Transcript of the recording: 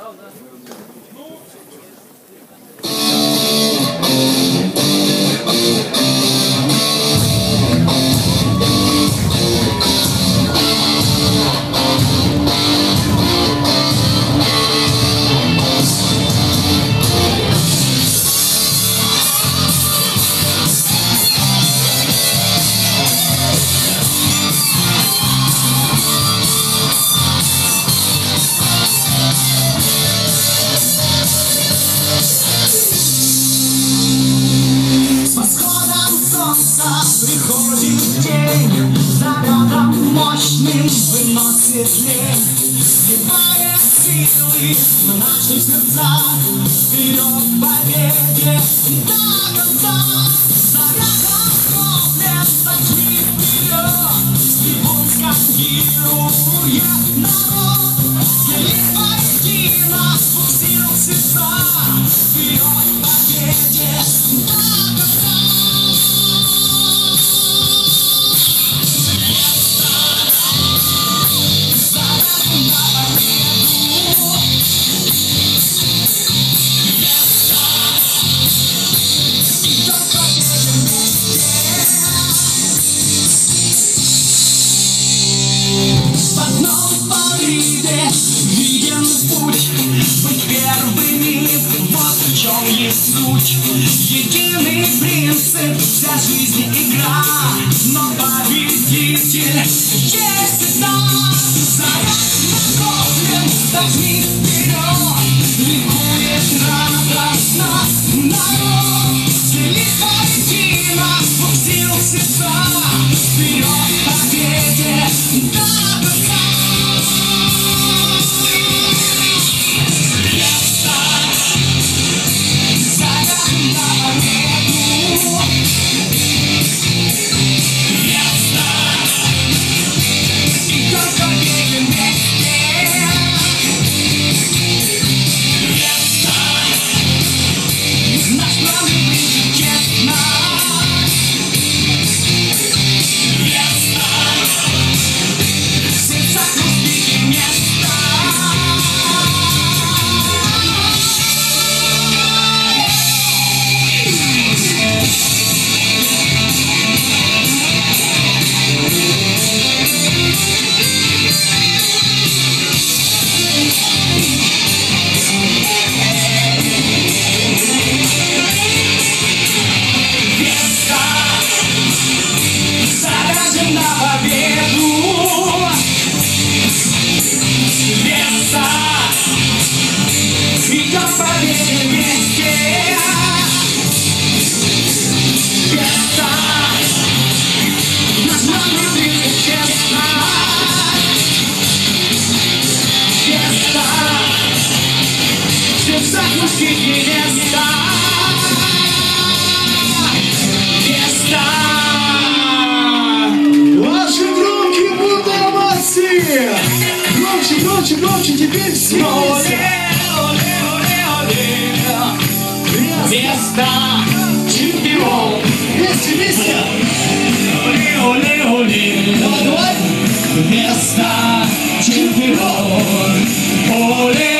Приходит день, зарядом мощным выносит лень, сливая силы на наших сердцах, вперед к победе до конца. Зарядом хлопнет, пошли вперед, с трибун скандирует народ, слились воедино, двух сил сердца, вперед к победе до конца. Виден путь, быть первыми, вот в чем есть суть. Единый принцип, вся жизнь игра, но победитель есть всегда. Заряд накоплен, возьми вперед, ликует радостно народ. Слились воедино, двух сил сердца, вперед к победе до конца. Ваши громкие бурные овации! Громче, громче, громче, теперь все Место чемпион. вместе, вместе! Давай, давай. Место чемпион. Оле.